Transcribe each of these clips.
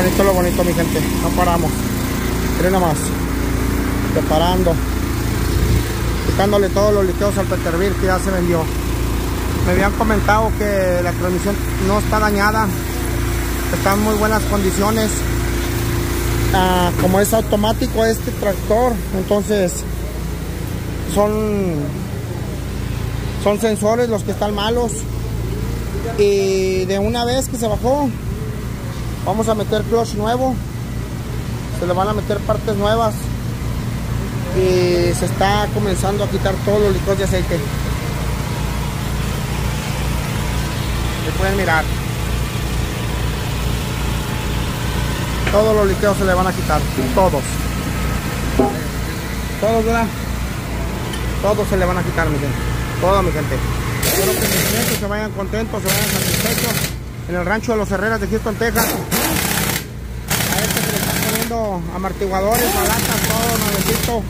Lo bonito, mi gente. No paramos. Miren nada más. Preparando. Quitándole todos los liqueos al Peterbilt que ya se vendió. Me habían comentado que la transmisión no está dañada. Está en muy buenas condiciones. Como es automático este tractor, entonces son sensores los que están malos. Y de una vez que se bajó, vamos a meter clutch nuevo. Se le van a meter partes nuevas. Y se está comenzando a quitar todos los líquidos de aceite. Se pueden mirar. Todos los líquidos se le van a quitar. Todos. Todos, ¿verdad? Todos se le van a quitar, mi gente. Todo, mi gente. Espero que mis clientes se vayan contentos, se vayan satisfechos. En el rancho de los Herreras de Houston, Texas. A este se le están poniendo amortiguadores, balatas, todo nuevecito.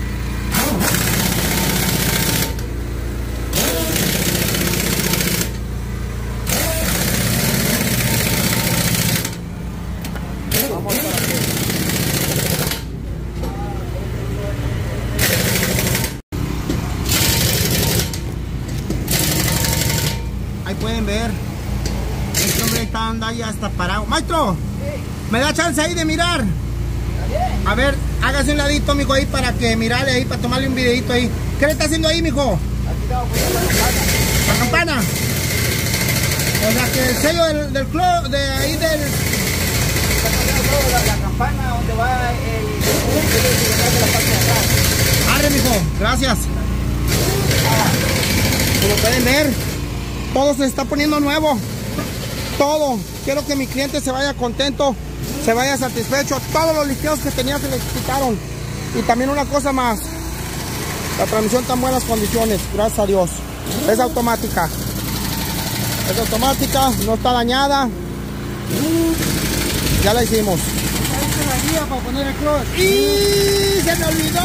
Ahí pueden ver. Este hombre está andando ahí hasta parado. Maestro, ¿me da chance ahí de mirar? A ver, hágase un ladito, mijo, ahí para que mirarle ahí, para tomarle un videito ahí. ¿Qué le está haciendo ahí, mijo? Aquí estamos poniendo la ¿La campana. campana? O sea que el sello del club, de ahí del... Está poniendo la campana donde va el de la parte de atrás. Arre, mijo, gracias. Como pueden ver, todo se está poniendo nuevo. Todo. Quiero que mi cliente se vaya contento, se vaya satisfecho. Todos los liqueos que tenía se les quitaron. Y también una cosa más. La transmisión está en buenas condiciones, gracias a Dios. Es automática. Es automática, no está dañada. Ya la hicimos. Esta es la guía para poner el clutch. ¡Y se me olvidó!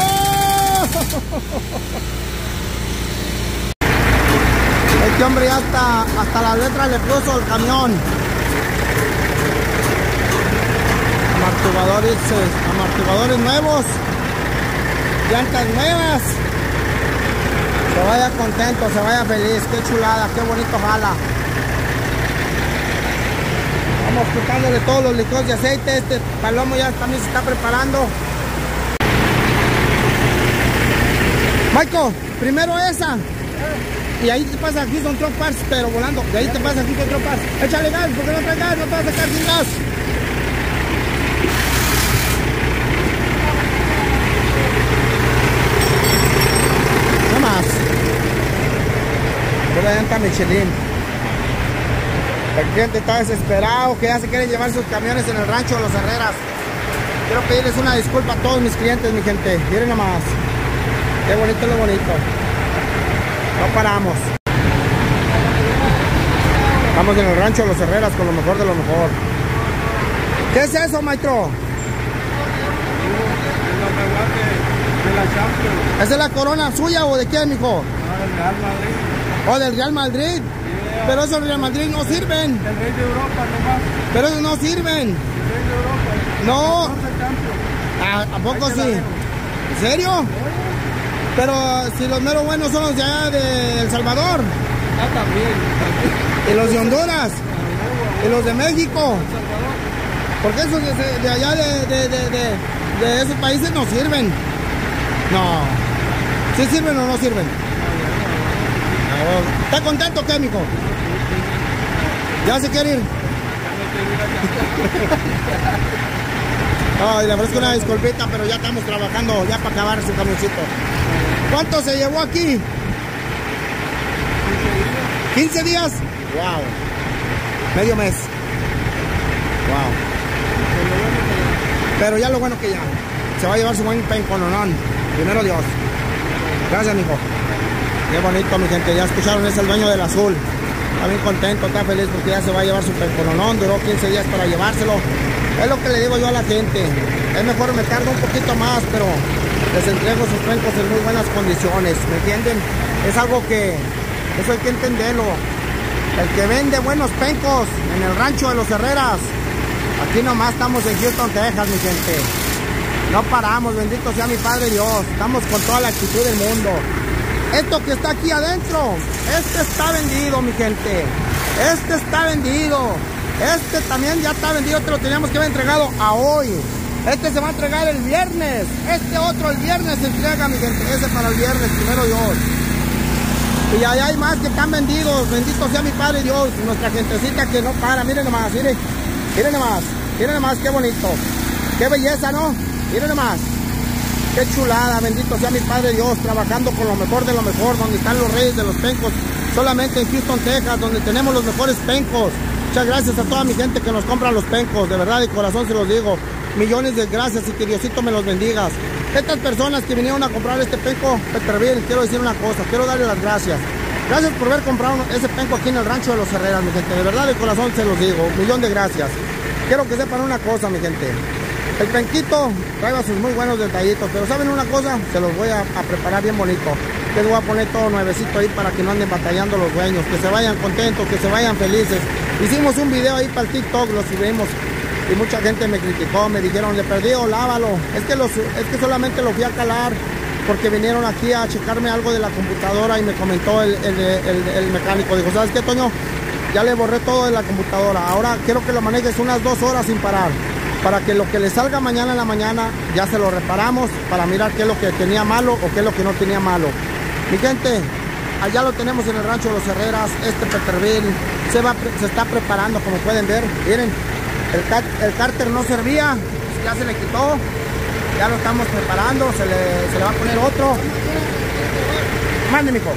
Este hombre ya hasta las letras le puso el camión. Amortiguadores nuevos. Llantas nuevas. Se vaya contento, se vaya feliz. Qué chulada, qué bonito jala. Vamos quitándole todos los líquidos de aceite. Este palomo ya también se está preparando. Michael, primero esa. Y ahí te pasa aquí son Truck Parts, pero volando. De ahí te pasa aquí con Truck Parts. Échale gas, porque no traes gas, no te vas a sacar sin gas. Nada más. Pura llanta Michelin. El cliente está desesperado, que ya se quieren llevar sus camiones en el rancho de los Herreras. Quiero pedirles una disculpa a todos mis clientes, mi gente. Miren nada más. Qué bonito lo bonito. No paramos. Estamos en el rancho de los Herreras con lo mejor de lo mejor. ¿Qué es eso, maestro? ¿Esa es la corona suya o de quién, mijo? ¿O del Real Madrid? Pero esos Real Madrid no sirven. El rey de Europa nomás. Pero esos no sirven. El rey de Europa. No. ¿A poco sí? ¿En serio? Pero si los meros buenos son los de allá de El Salvador. Ah, también. Y los de Honduras. Y los de México. Porque esos de allá de esos países no sirven. No. ¿Sí sirven o no sirven? ¿Está contento o qué, mijo? ¿Ya se quiere ir? No, y le ofrezco una disculpita, pero ya estamos trabajando ya para acabar su camioncito. ¿Cuánto se llevó aquí? 15 días. Wow. Medio mes. Wow. Pero ya lo bueno que ya. Se va a llevar su buen pencononón. Primero Dios. Gracias, mijo. Qué bonito, mi gente. Ya escucharon, es el dueño del azul. Está bien contento, está feliz porque ya se va a llevar su pencononón. Duró 15 días para llevárselo. Es lo que le digo yo a la gente. Es mejor me tardo un poquito más, pero les entrego sus pencos en muy buenas condiciones. ¿Me entienden? Es algo que eso hay que entenderlo. El que vende buenos pencos en el rancho de los Herreras Aquí nomás estamos en Houston, Texas, mi gente. No paramos, bendito sea mi Padre Dios. Estamos con toda la actitud del mundo. Esto que está aquí adentro, este está vendido, mi gente. Este está vendido. Este también ya está vendido, te lo teníamos que haber entregado a hoy. Este se va a entregar el viernes. Este otro el viernes se entrega, mi gente. Ese para el viernes, primero Dios. Y allá hay más que están vendidos. Bendito sea mi Padre Dios. Nuestra gentecita que no para. Miren nomás, miren. Miren nomás. Miren nomás, qué bonito. Qué belleza, ¿no? Miren nomás. Qué chulada. Bendito sea mi Padre Dios. Trabajando con lo mejor de lo mejor. Donde están los reyes de los pencos. Solamente en Houston, Texas. Donde tenemos los mejores pencos. Muchas gracias a toda mi gente que nos compra los pencos. De verdad, de corazón se los digo. Millones de gracias y que Diosito me los bendiga. Estas personas que vinieron a comprar este penco Peterbilt, quiero decir una cosa, quiero darle las gracias. Gracias por haber comprado ese penco aquí en el rancho de los Herreras, mi gente. De verdad, de corazón se los digo. Millón de gracias. Quiero que sepan una cosa, mi gente. El penquito trae sus muy buenos detallitos, pero ¿saben una cosa? Se los voy a preparar bien bonito. Les voy a poner todo nuevecito ahí para que no anden batallando los dueños, que se vayan contentos, que se vayan felices. Hicimos un video ahí para el TikTok, lo subimos. Y mucha gente me criticó, me dijeron, de perdido, lávalo. Es que solamente lo fui a calar porque vinieron aquí a checarme algo de la computadora y me comentó el mecánico. Dijo, ¿sabes qué, Toño? Ya le borré todo de la computadora. Ahora quiero que lo manejes unas 2 horas sin parar. Para que lo que le salga mañana en la mañana ya se lo reparamos para mirar qué es lo que tenía malo o qué es lo que no tenía malo. Mi gente, allá lo tenemos en el rancho de los Herreras. Este Peterbilt se está preparando, como pueden ver. Miren. El cárter no servía, ya se le quitó, ya lo estamos preparando, se le va a poner otro. Mande, mijo.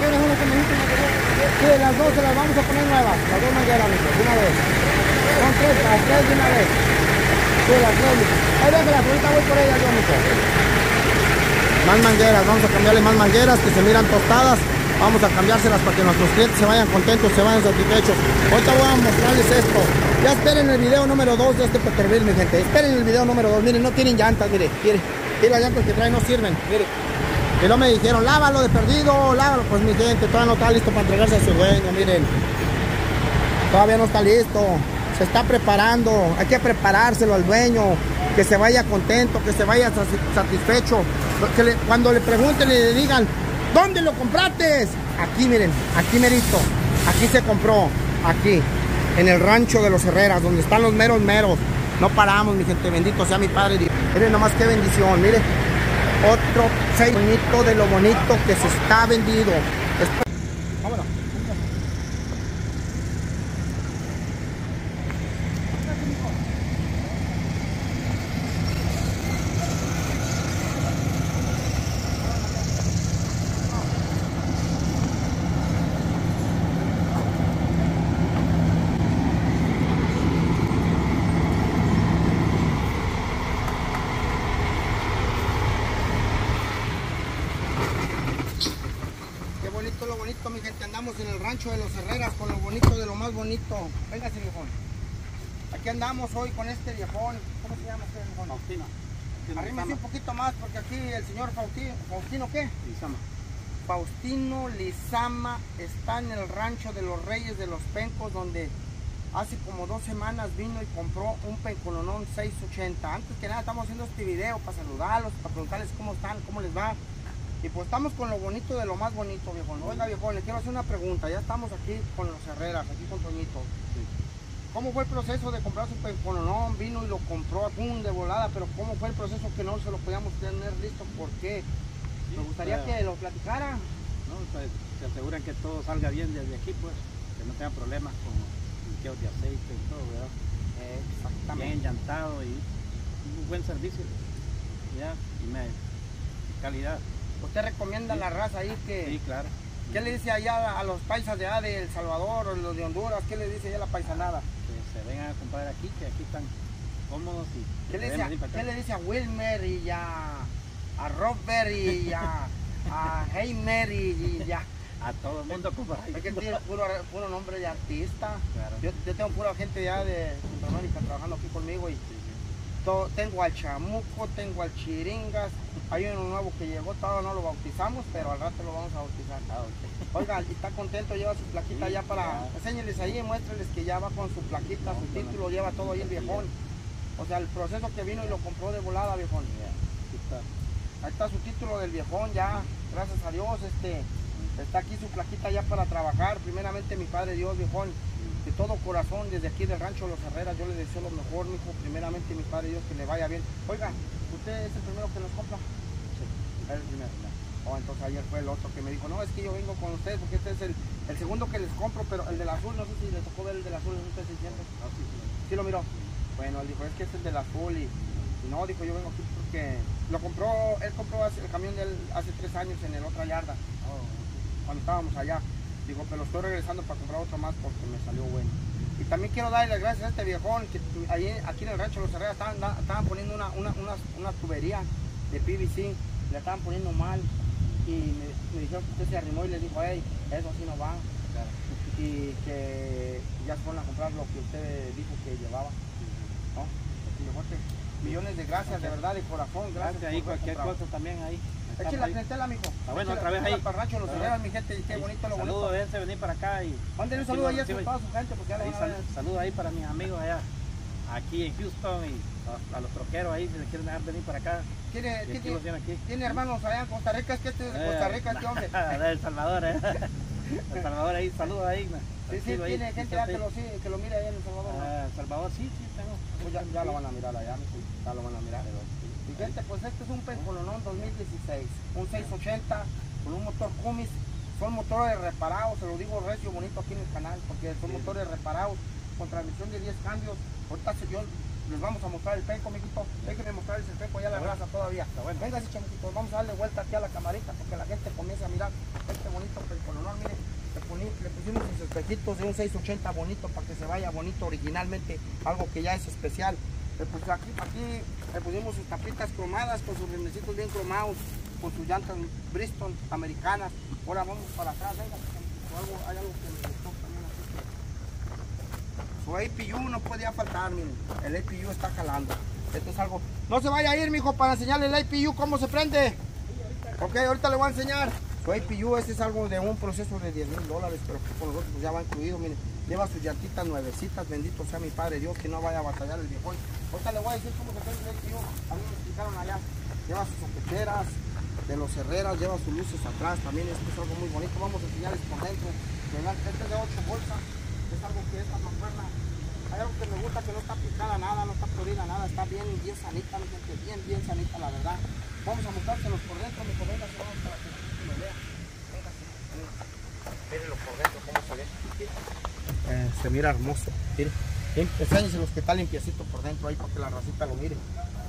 Sí, las dos se las vamos a poner nuevas, las 2 mangueras, mijo, de una vez. Son 3, las 3 de una vez. Sí, las 3, mijo. Ahí déjalas, ahorita voy por ellas yo, mijo. Más mangueras, vamos a cambiarle más mangueras que se miran tostadas. Vamos a cambiárselas para que nuestros clientes se vayan contentos, se vayan satisfechos. Ahorita voy a mostrarles esto. Ya esperen el video número 2 de este Peterbilt, mi gente. Esperen el video número 2. Miren, no tienen llantas, miren. Miren, las llantas que traen no sirven. Miren. Y no me dijeron, lávalo de perdido, lávalo. Pues mi gente, todavía no está listo para entregarse a su dueño, miren. Todavía no está listo. Se está preparando. Hay que preparárselo al dueño. Que se vaya contento, que se vaya satisfecho. Cuando le pregunten y le digan, ¿dónde lo compraste? Aquí, miren, aquí merito. Aquí se compró, aquí, en el rancho de los Herreras, donde están los meros meros. No paramos, mi gente, bendito sea mi Padre Dios. Miren nomás qué bendición, miren. Otro bonito de lo bonito que se está vendido. Vámonos. Lo bonito, mi gente, andamos en el rancho de los Herreras con lo bonito de lo más bonito. Véngase, viejón. Aquí andamos hoy con este viejón. ¿Cómo se llama este viejón? Faustino. Arrímese un poquito más porque aquí el señor Faustino, ¿qué? Lizama. Faustino Lizama está en el rancho de los Reyes de los Pencos, donde hace como 2 semanas vino y compró un pencolonón 680. Antes que nada estamos haciendo este video para saludarlos, para preguntarles cómo están, cómo les va. Y pues estamos con lo bonito de lo más bonito, viejón. Oiga, viejón, le quiero hacer una pregunta. Ya estamos aquí con los Herreras, aquí con Toñito. Sí. ¿Cómo fue el proceso de comprar su pencolonón? Vino y lo compró de volada, pero ¿cómo fue el proceso que no se lo podíamos tener listo? ¿Por qué? Sí, Me gustaría que lo platicara. No, pues, se aseguran que todo salga bien desde aquí, pues, que no tenga problemas con liqueos de aceite y todo, ¿verdad? Exactamente. Bien enllantado y un buen servicio, ya, y calidad. ¿Usted recomienda la raza ahí que... Sí, claro. ¿Qué le dice allá a los paisas de allá de El Salvador o los de Honduras? ¿Qué le dice allá la paisanada? Que se vengan a comprar aquí, que aquí están cómodos y... ¿Qué le dice a Wilmer y a Robert y a Heimer y ya? A todo el mundo comprar ahí. Es que tiene puro nombre de artista. Claro. Yo tengo pura gente ya de Centroamérica trabajando aquí conmigo y tengo al Chamuco, tengo al Chiringas, hay uno nuevo que llegó, todavía no lo bautizamos, pero al rato lo vamos a bautizar. Oiga, y está contento, lleva su plaquita ya para, enséñeles ahí, muéstreles que ya va con su plaquita, su título, lleva todo ahí el viejón. O sea, el proceso que vino y lo compró de volada, viejón. Ahí está su título del viejón ya, gracias a Dios, está aquí su plaquita ya para trabajar. Primeramente mi Padre Dios, viejón, de todo corazón, desde aquí del rancho Los Herreras, yo le deseo lo mejor, mijo. Primeramente mi Padre Dios, que le vaya bien. Oiga, ¿usted es el primero que nos compra? Sí, es el primero. Oh, entonces ayer fue el otro que me dijo, no, es que yo vengo con ustedes porque este es el segundo que les compro, pero el del azul, no sé si le tocó ver el del azul en un T600. Sí lo miró. Bueno, él dijo, es que este es el del azul y no, dijo, yo vengo aquí porque él compró el camión de él hace 3 años en el otra yarda, cuando estábamos allá. Dijo, pero estoy regresando para comprar otro más porque me salió bueno. Y también quiero darle las gracias a este viejón que aquí en el rancho Los Herreras estaban poniendo una tubería de PVC, le estaban poniendo mal. Y me dijeron que usted se arrimó y le dijo, hey, eso así no va. Claro. Y que ya se fueron a comprar lo que usted dijo que llevaba. ¿No? Millones de gracias, de verdad, de corazón. Gracias. Ahí cualquier cosa también ahí. Eche la clientela, mijo. Bueno, otra vez ahí. Para Rancho Los Herreras, mi gente, qué bonito lo bonito. Saludos, déjense venir para acá y... Mándale un saludo ahí a toda su gente, porque ya le van a ver. Saludos ahí para mis amigos allá, aquí en Houston, y a los troqueros ahí, si les quieren dejar venir para acá. ¿Tiene hermanos allá en Costa Rica? Es que este es de Costa Rica, este hombre. De El Salvador, El Salvador ahí, saludos ahí. Sí, tiene gente allá que lo mira ahí en El Salvador. El Salvador, sí, tengo. Pues ya lo van a mirar allá, ya lo van a mirar. Y gente, pues este es un Pencolonón 2016, un 680 con un motor Cummins. Son motores reparados, se lo digo recio bonito aquí en el canal, porque son motores reparados con transmisión de 10 cambios. Ahorita les vamos a mostrar el penco, mijito. Déjenme mostrarles el penco, ya la raza todavía. Venga, sí, chamuquitos, vamos a darle vuelta aquí a la camarita porque la gente comienza a mirar este bonito Pencolonón. Miren, le pusimos sus espejitos de un 680 bonito para que se vaya bonito originalmente, algo que ya es especial. Pues aquí le pusimos sus tapitas cromadas con sus rinecitos bien cromados, con sus llantas Bristol americanas. Ahora vamos para atrás, venga, hay algo que me gustó también aquí. Su APU no podía faltar, miren, el APU está jalando. Esto es algo, no se vaya a ir, mijo, para enseñarle el APU cómo se prende. Ok, ahorita le voy a enseñar. Su APU, este es algo de un proceso de $10,000, pero que con nosotros ya va incluido, miren. Lleva sus llantitas nuevecitas, bendito sea mi Padre Dios, que no vaya a batallar el viejón. Ahorita le voy a decir cómo se prende el APU, a mí me explicaron allá. Lleva sus soqueteras de Los Herreras, lleva sus luces atrás, también esto es algo muy bonito. Vamos a enseñarles por dentro. Este es de 8 bolsas, es algo que esta mancuerna. Hay algo que me gusta, que no está picada nada, no está florida nada, está bien sanita, mi gente, bien sanita, la verdad. Vamos a mostrárselos por dentro, mi colega, si vamos para que me vea. Mírenlo por dentro, cómo se ve. Se mira hermoso, miren. Enséñenselos que está limpiecito por dentro ahí para que la racita lo mire.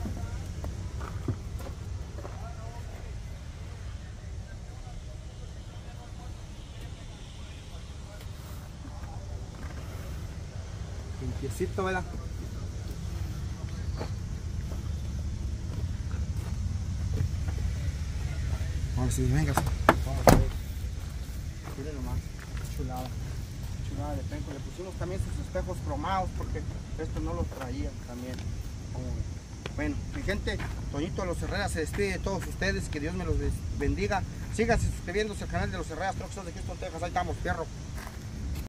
Limpiecito, ¿verdad? Ahora sí, venga. Vamos a ver. Miren nomás, chulada. Chulada de penco. Le pusimos también sus espejos cromados porque esto no los traía también. Bueno, mi gente, Toñito de Los Herreras se despide de todos ustedes. Que Dios me los bendiga. Síganse suscribiéndose al canal de Los Herreras Truck Stores de Houston, Texas. Ahí estamos, fierro.